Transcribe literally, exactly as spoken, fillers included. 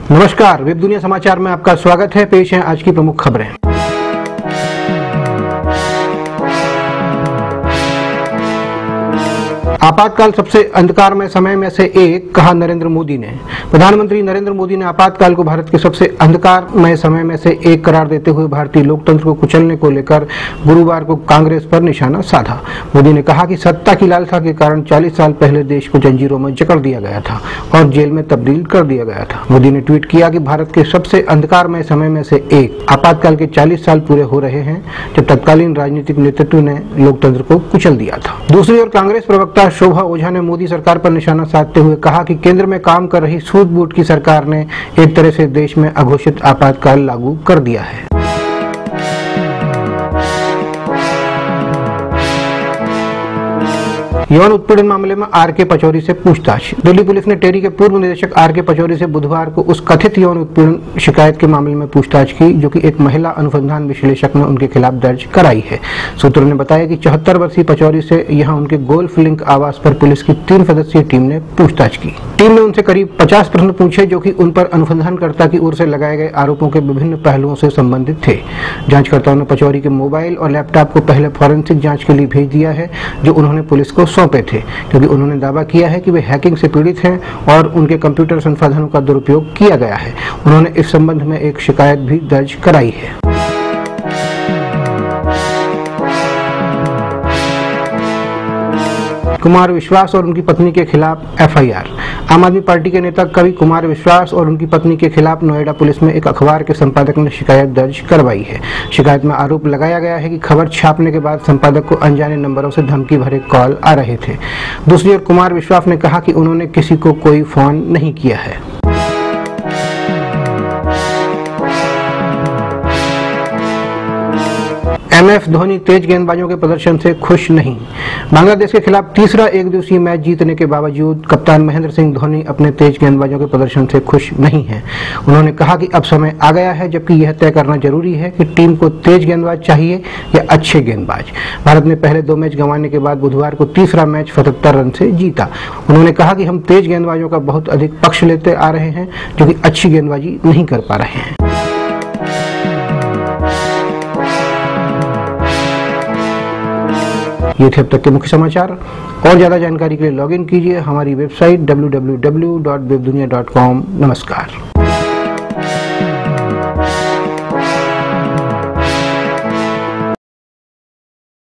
नमस्कार, वेब दुनिया समाचार में आपका स्वागत है। पेश है आज की प्रमुख खबरें। आपातकाल सबसे अंधकारमय समय में से एक, कहा नरेंद्र मोदी ने। प्रधानमंत्री नरेंद्र मोदी ने आपातकाल को भारत के सबसे अंधकारमय समय में से एक करार देते हुए भारतीय लोकतंत्र को कुचलने को लेकर गुरुवार को कांग्रेस पर निशाना साधा। मोदी ने कहा कि सत्ता की लालसा के कारण चालीस साल पहले देश को जंजीरों में जकड़ दिया गया था और जेल में तब्दील कर दिया गया था। मोदी ने ट्वीट किया कि भारत के सबसे अंधकारमय समय में से एक, आपातकाल के चालीस साल पूरे हो रहे हैं जब तत्कालीन राजनीतिक नेतृत्व ने लोकतंत्र को कुचल दिया था। दूसरी ओर कांग्रेस प्रवक्ता शोभा ओझा ने मोदी सरकार पर निशाना साधते हुए कहा कि केंद्र में काम कर रही सूझबूझ की सरकार ने एक तरह से देश में अघोषित आपातकाल लागू कर दिया है। यौन उत्पीड़न मामले में आर के पचौरी से पूछताछ। दिल्ली पुलिस ने टेरी के पूर्व निदेशक आर के पचौरी से बुधवार को उस कथित यौन उत्पीड़न शिकायत के मामले में पूछताछ की जो कि एक महिला अनुसंधान विश्लेषक ने उनके खिलाफ दर्ज कराई है। सूत्रों ने बताया कि चौहत्तर वर्षीय पचौरी से यहां उनके गोल्फ लिंक आवास पर पुलिस की तीन सदस्यीय टीम ने पूछताछ की। टीम ने उनसे करीब पचास प्रश्न पूछे जो कि उन पर अनुसंधानकर्ता की ओर से लगाए गए आरोपों के विभिन्न पहलुओं से संबंधित थे। जांचकर्ताओं ने पचौरी के मोबाइल और लैपटॉप को पहले फॉरेंसिक जांच के लिए भेज दिया है जो उन्होंने पुलिस को सौंपे थे, क्योंकि उन्होंने दावा किया है कि वे हैकिंग से पीड़ित हैं और उनके कंप्यूटर संसाधनों का दुरुपयोग किया गया है। उन्होंने इस संबंध में एक शिकायत भी दर्ज कराई है। कुमार विश्वास और उनकी पत्नी के खिलाफ एफ आई आर। आम आदमी पार्टी के नेता कवि कुमार विश्वास और उनकी पत्नी के खिलाफ नोएडा पुलिस में एक अखबार के संपादक ने शिकायत दर्ज करवाई है। शिकायत में आरोप लगाया गया है कि खबर छापने के बाद संपादक को अनजाने नंबरों से धमकी भरे कॉल आ रहे थे। दूसरी ओर कुमार विश्वास ने कहा कि उन्होंने किसी को कोई फोन नहीं किया है। एम एस धोनी तेज गेंदबाजों के प्रदर्शन से खुश नहीं। बांग्लादेश के खिलाफ तीसरा एक दिवसीय मैच जीतने के बावजूद कप्तान महेंद्र सिंह धोनी अपने तेज गेंदबाजों के प्रदर्शन से खुश नहीं हैं। उन्होंने कहा कि अब समय आ गया है जबकि यह तय करना जरूरी है कि टीम को तेज गेंदबाज चाहिए या अच्छे गेंदबाज। भारत ने पहले दो मैच गंवाने के बाद बुधवार को तीसरा मैच सतहत्तर रन से जीता। उन्होंने कहा कि हम तेज गेंदबाजों का बहुत अधिक पक्ष लेते आ रहे हैं जो कि अच्छी गेंदबाजी नहीं कर पा रहे हैं। ये थे अब तक के मुख्य समाचार। और ज्यादा जानकारी के लिए लॉगिन कीजिए हमारी website W W W dot web dunia dot com. नमस्कार।